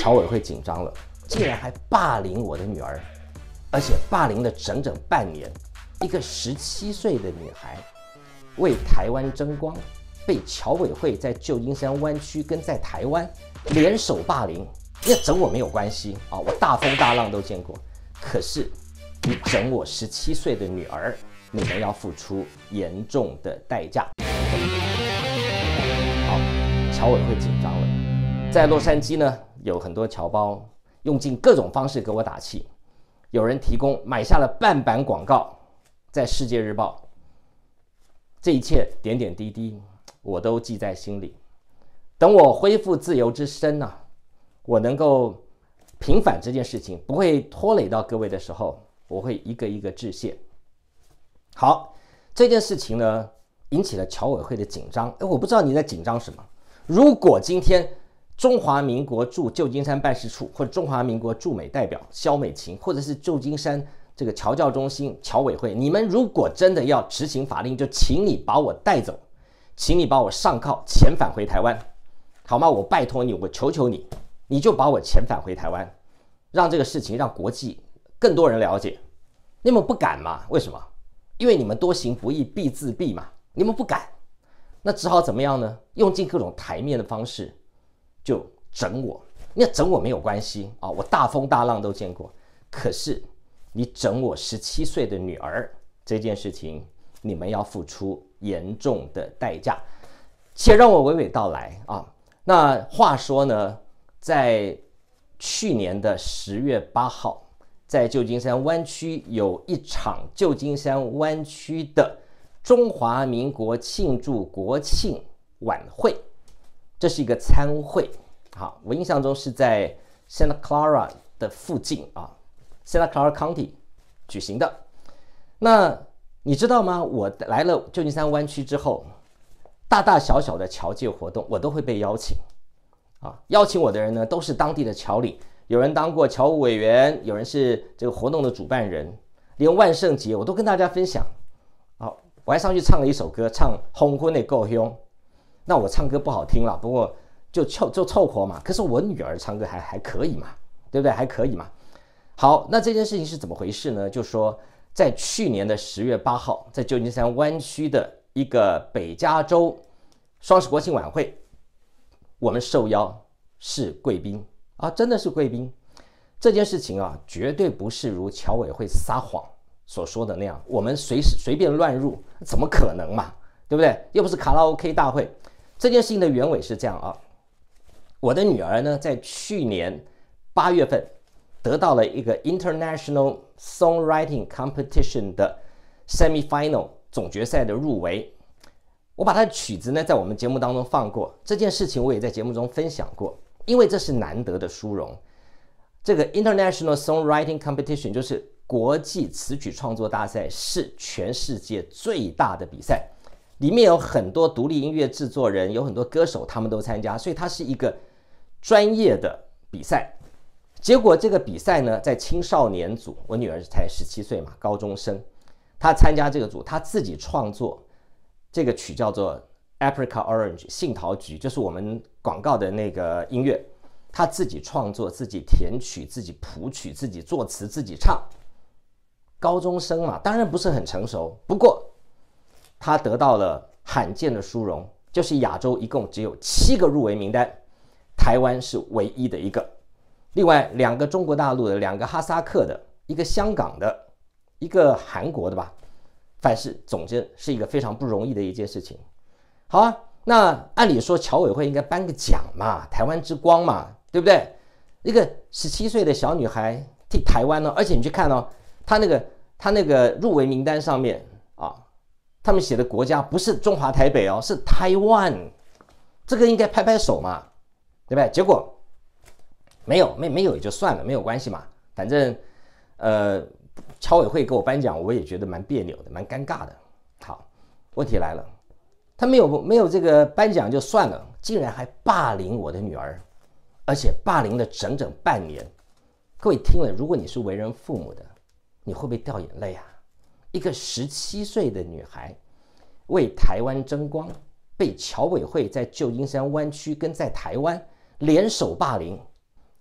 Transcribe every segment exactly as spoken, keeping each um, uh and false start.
侨委会紧张了，竟然还霸凌我的女儿，而且霸凌了整整半年。一个十七岁的女孩为台湾争光，被侨委会在旧金山湾区跟在台湾联手霸凌。那整我没有关系啊，我大风大浪都见过。可是你整我十七岁的女儿，你们要付出严重的代价。好，侨委会紧张了，在洛杉矶呢，有很多侨胞用尽各种方式给我打气，有人提供买下了半版广告。在《世界日报》，这一切点点滴滴，我都记在心里。等我恢复自由之身啊，我能够平反这件事情，不会拖累到各位的时候，我会一个一个致谢。好，这件事情呢，引起了侨委会的紧张。哎，我不知道你在紧张什么。如果今天中华民国驻旧金山办事处，或者中华民国驻美代表萧美琴，或者是旧金山这个侨教中心侨委会，你们如果真的要执行法令，就请你把我带走，请你把我上铐遣返回台湾，好吗？我拜托你，我求求你，你就把我遣返回台湾，让这个事情让国际更多人了解。你们不敢嘛？为什么？因为你们多行不义必自毙嘛，你们不敢，那只好怎么样呢？用尽各种台面的方式就整我。那整我没有关系啊，我大风大浪都见过。可是你整我十七岁的女儿这件事情，你们要付出严重的代价。且让我娓娓道来啊。那话说呢，在去年的十月八号，在旧金山湾区有一场旧金山湾区的中华民国庆祝国庆晚会，这是一个餐会。好，我印象中是在 Santa Clara 的附近啊。Santa Clara County 举行的。那你知道吗？我来了旧金山湾区之后，大大小小的侨界活动我都会被邀请啊。邀请我的人呢，都是当地的侨领，有人当过侨务委员，有人是这个活动的主办人，连万圣节我都跟大家分享。好，我还上去唱了一首歌，唱《红婚的够凶》。那我唱歌不好听了，不过就凑就凑合嘛。可是我女儿唱歌还还可以嘛，对不对？还可以嘛。好，那这件事情是怎么回事呢？就说在去年的十月八号，在旧金山湾区的一个北加州双十国庆晚会，我们受邀是贵宾啊，真的是贵宾。这件事情啊，绝对不是如侨委会撒谎所说的那样，我们随时随便乱入，怎么可能嘛？对不对？又不是卡拉 OK 大会。这件事情的原委是这样啊，我的女儿呢，在去年八月份得到了一个 International Songwriting Competition 的 Semi-Final 总决赛的入围。我把她的曲子呢在我们节目当中放过，这件事情我也在节目中分享过，因为这是难得的殊荣。这个 International Songwriting Competition 就是国际词曲创作大赛，是全世界最大的比赛，里面有很多独立音乐制作人，有很多歌手，他们都参加，所以它是一个专业的比赛。结果这个比赛呢，在青少年组，我女儿才十七岁嘛，高中生，她参加这个组，她自己创作这个曲叫做 Apricot Orange 杏桃橘，就是我们广告的那个音乐，她自己创作，自己填曲，自己谱曲，自己作词，自己唱。高中生嘛，当然不是很成熟，不过她得到了罕见的殊荣，就是亚洲一共只有七个入围名单，台湾是唯一的一个。另外两个中国大陆的，两个哈萨克的，一个香港的，一个韩国的吧，凡是总之是一个非常不容易的一件事情。好啊，那按理说侨委会应该颁个奖嘛，台湾之光嘛，对不对？一个十七岁的小女孩替台湾呢，而且你去看哦，她那个她那个入围名单上面啊，他们写的国家不是中华台北哦，是台湾，这个应该拍拍手嘛，对不对？结果没有，没没有也就算了，没有关系嘛。反正，呃，侨委会给我颁奖，我也觉得蛮别扭的，蛮尴尬的。好，问题来了，他没有没有这个颁奖就算了，竟然还霸凌我的女儿，而且霸凌了整整半年。各位听了，如果你是为人父母的，你会不会掉眼泪啊？一个十七岁的女孩为台湾争光，被侨委会在旧金山湾区跟在台湾联手霸凌。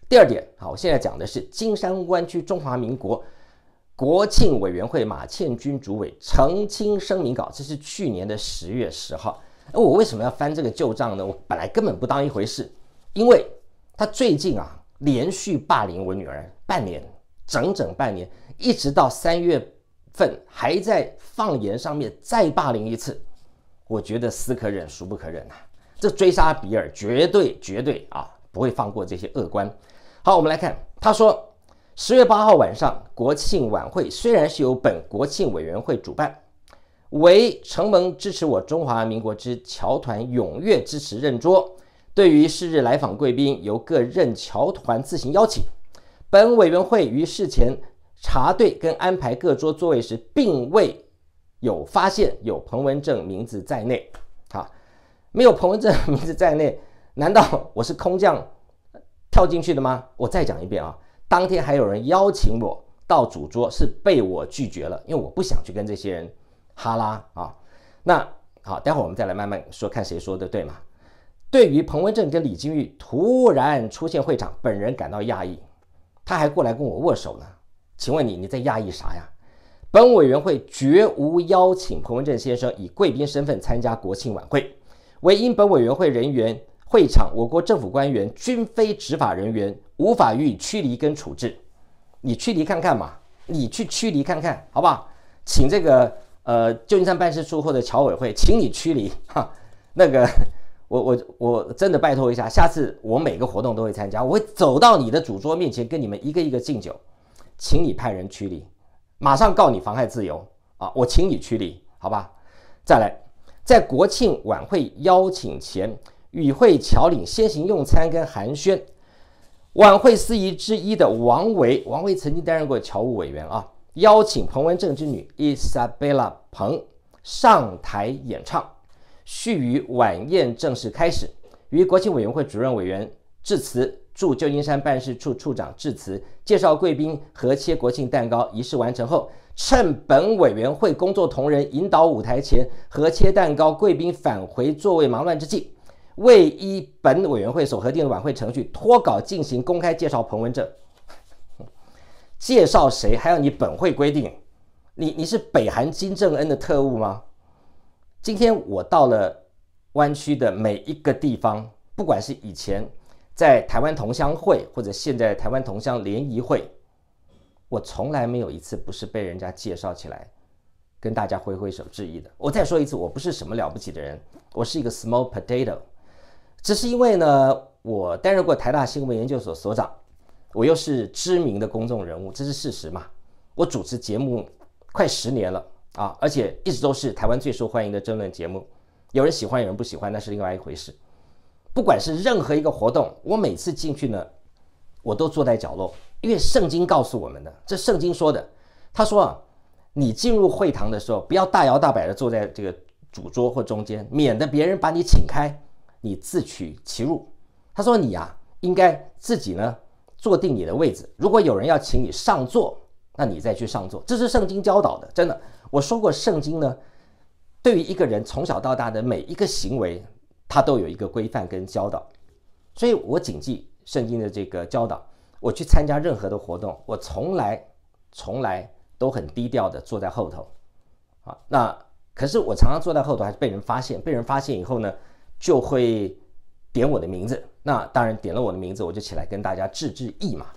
第二点，好，我现在讲的是金山湾区中华民国国庆委员会马倩君主委澄清声明稿，这是去年的十月十号。而我为什么要翻这个旧账呢？我本来根本不当一回事，因为他最近啊连续霸凌我女儿半年，整整半年，一直到三月份还在放言上面再霸凌一次，我觉得斯可忍孰不可忍啊！这追杀比尔绝对绝对啊不会放过这些恶官。好，我们来看，他说十月八号晚上国庆晚会虽然是由本国庆委员会主办，为承蒙支持我中华民国之侨团踊跃支持认桌，对于是日来访贵宾由各任侨团自行邀请，本委员会于事前查对跟安排各桌座位时，并未有发现有彭文正名字在内。好，没有彭文正名字在内，难道我是空降跳进去的吗？我再讲一遍啊，当天还有人邀请我到主桌，是被我拒绝了，因为我不想去跟这些人哈拉啊。那好，待会儿我们再来慢慢说，看谁说的对嘛。对于彭文正跟李金玉突然出现会场，本人感到讶异，他还过来跟我握手呢。请问你你在讶异啥呀？本委员会绝无邀请彭文正先生以贵宾身份参加国庆晚会，唯因本委员会人员会场我国政府官员均非执法人员，无法予以驱离跟处置。你驱离看看嘛，你去驱离看看好不好？请这个呃旧金山办事处或者侨委会，请你驱离哈。那个我我我真的拜托一下，下次我每个活动都会参加，我会走到你的主桌面前跟你们一个一个敬酒，请你派人驱离，马上告你妨害自由啊！我请你驱离，好吧？再来，在国庆晚会邀请前，与会侨领先行用餐跟寒暄。晚会司仪之一的王维，王维曾经担任过侨务委员啊，邀请彭文正之女 Isabella 彭上台演唱。续于晚宴正式开始，于国庆委员会主任委员致辞，驻旧金山办事处处长致辞，介绍贵宾合切国庆蛋糕。仪式完成后，趁本委员会工作同仁引导舞台前合切蛋糕，贵宾返回座位忙乱之际，未依本委员会所核定的晚会程序，脱稿进行公开介绍彭文正。介绍谁还要你本会规定？你你是北韩金正恩的特务吗？今天我到了湾区的每一个地方，不管是以前在台湾同乡会，或者现在台湾同乡联谊会，我从来没有一次不是被人家介绍起来跟大家挥挥手致意的。我再说一次，我不是什么了不起的人，我是一个 small potato， 只是因为呢，我担任过台大新闻研究所所长，我又是知名的公众人物，这是事实嘛。我主持节目快十年了啊，而且一直都是台湾最受欢迎的争论节目，有人喜欢，有人不喜欢，那是另外一回事。不管是任何一个活动，我每次进去呢，我都坐在角落，因为圣经告诉我们的，这圣经说的。他说啊，你进入会堂的时候，不要大摇大摆的坐在这个主桌或中间，免得别人把你请开，你自取其辱。他说你啊，应该自己呢坐定你的位置，如果有人要请你上座，那你再去上座。这是圣经教导的，真的。我说过，圣经呢，对于一个人从小到大的每一个行为，它都有一个规范跟教导，所以我谨记圣经的这个教导。我去参加任何的活动，我从来从来都很低调的坐在后头啊。那可是我常常坐在后头，还是被人发现。被人发现以后呢，就会点我的名字。那当然点了我的名字，我就起来跟大家致致意嘛。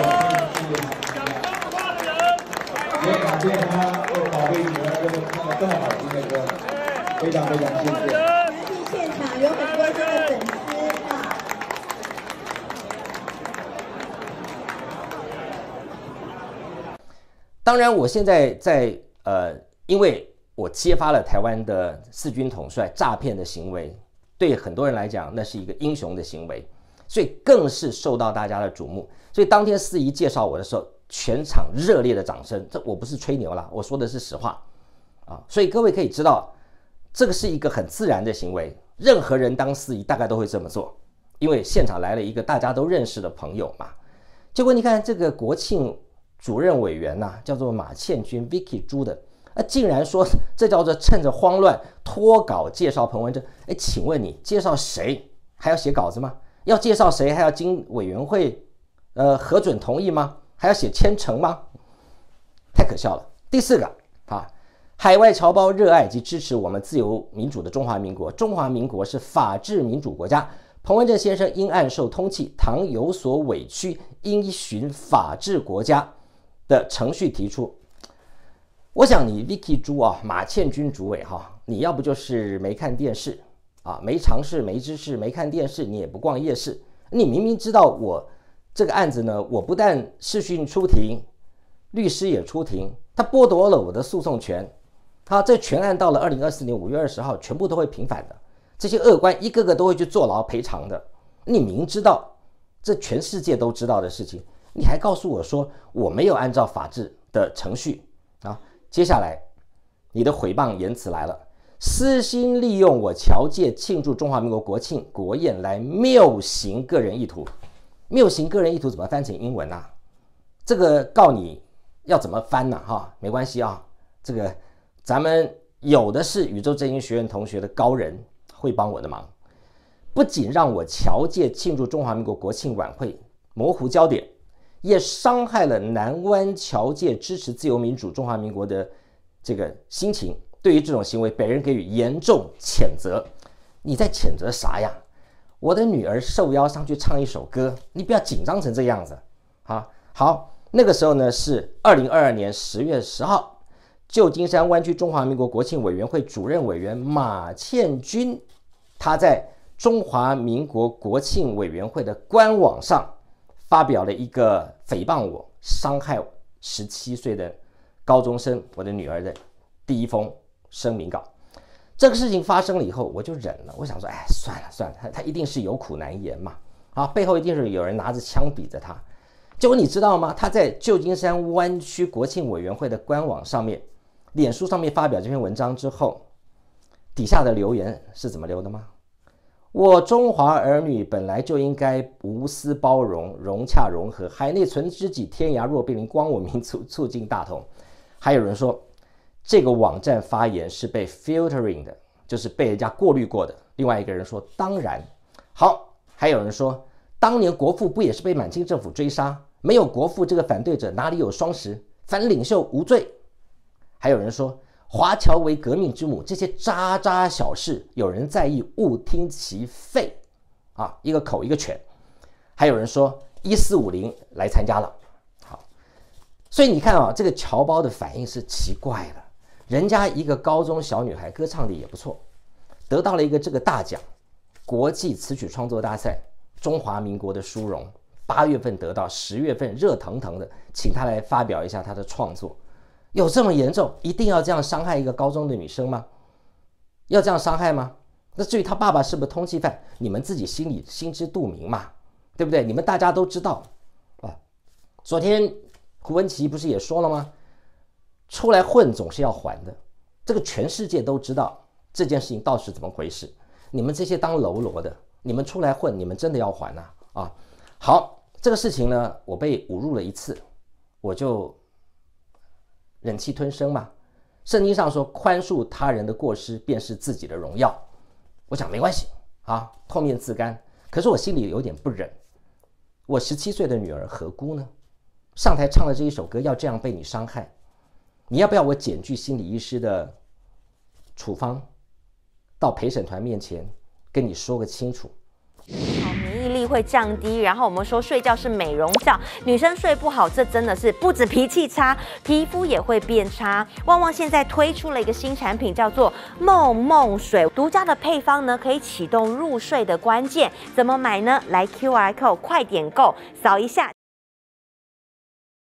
也感谢他为宝贝女儿那个这么好听的歌，非常非常谢谢。 相信现场有很多他的粉丝啊。 当然，我现在在呃，因为我揭发了台湾的四军统帅诈骗的行为，对很多人来讲，那是一个英雄的行为，所以更是受到大家的瞩目。所以当天司仪介绍我的时候，全场热烈的掌声，这我不是吹牛啦，我说的是实话啊。所以各位可以知道，这个是一个很自然的行为，任何人当司仪大概都会这么做，因为现场来了一个大家都认识的朋友嘛。结果你看这个国庆主任委员呐、啊，叫做马倩君 Vicky 朱的，啊，竟然说这叫做趁着慌乱脱稿介绍彭文正。哎，请问你介绍谁还要写稿子吗？要介绍谁还要经委员会呃核准同意吗？还要写签呈吗？太可笑了。第四个啊，海外侨胞热爱及支持我们自由民主的中华民国，中华民国是法治民主国家。彭文正先生因案受通缉，倘有所委屈，应循法治国家的程序提出。我想你 Vicky 朱啊，马倩君主委哈、啊，你要不就是没看电视啊，没常识、没知识、没看电视，你也不逛夜市。你明明知道我这个案子呢，我不但视讯出庭，律师也出庭，他剥夺了我的诉讼权。好，这全案到了二零二四年五月二十号，全部都会平反的。这些恶官一个个都会去坐牢赔偿的。你明知道这全世界都知道的事情，你还告诉我说我没有按照法治的程序啊？接下来你的诽谤言辞来了，私心利用我侨界庆祝中华民国国庆国宴来谬行个人意图。谬行个人意图怎么翻成英文啊？这个告你要怎么翻呢、啊？哈，没关系啊，这个咱们有的是宇宙正音学院同学的高人会帮我的忙，不仅让我侨界庆祝中华民国国庆晚会模糊焦点，也伤害了南湾侨界支持自由民主中华民国的这个心情。对于这种行为，本人给予严重谴责。你在谴责啥呀？我的女儿受邀上去唱一首歌，你不要紧张成这样子啊！好，那个时候呢是二零二二年十月十号。旧金山湾区中华民国国庆委员会主任委员马倩君，他在中华民国国庆委员会的官网上发表了一个诽谤我、伤害十七岁的高中生我的女儿的第一封声明稿。这个事情发生了以后，我就忍了，我想说，哎，算了算了，他他一定是有苦难言嘛，啊，背后一定是有人拿着枪比着他。结果你知道吗？他在旧金山湾区国庆委员会的官网上面。脸书上面发表这篇文章之后，底下的留言是怎么留的吗？我中华儿女本来就应该无私包容、融洽融合，海内存知己，天涯若比邻，光我民族，促进大同。还有人说，这个网站发言是被 filtering 的，就是被人家过滤过的。另外一个人说，当然好。还有人说，当年国父不也是被满清政府追杀？没有国父这个反对者，哪里有双十？反领袖无罪。还有人说华侨为革命之母，这些渣渣小事有人在意，勿听其废啊，一个口一个拳。还有人说一四五零来参加了。好，所以你看啊，这个侨胞的反应是奇怪的。人家一个高中小女孩歌唱的也不错，得到了一个这个大奖，国际词曲创作大赛，中华民国的殊荣。八月份得到，十月份热腾腾的请她来发表一下她的创作。有这么严重？一定要这样伤害一个高中的女生吗？要这样伤害吗？那至于他爸爸是不是通缉犯，你们自己心里心知肚明嘛，对不对？你们大家都知道啊。昨天胡文琪不是也说了吗？出来混总是要还的，这个全世界都知道这件事情到底是怎么回事。你们这些当喽啰的，你们出来混，你们真的要还啊！啊，好，这个事情呢，我被侮辱了一次，我就忍气吞声嘛。圣经上说，宽恕他人的过失，便是自己的荣耀。我想没关系啊，后面自甘。可是我心里有点不忍，我十七岁的女儿何辜呢？上台唱了这一首歌，要这样被你伤害，你要不要我检举心理医师的处方，到陪审团面前跟你说个清楚？ 好，免疫力会降低，然后我们说睡觉是美容觉，女生睡不好，这真的是不止脾气差，皮肤也会变差。旺旺现在推出了一个新产品，叫做梦梦水，独家的配方呢，可以启动入睡的关键。怎么买呢？来 Q R code 快点购，扫一下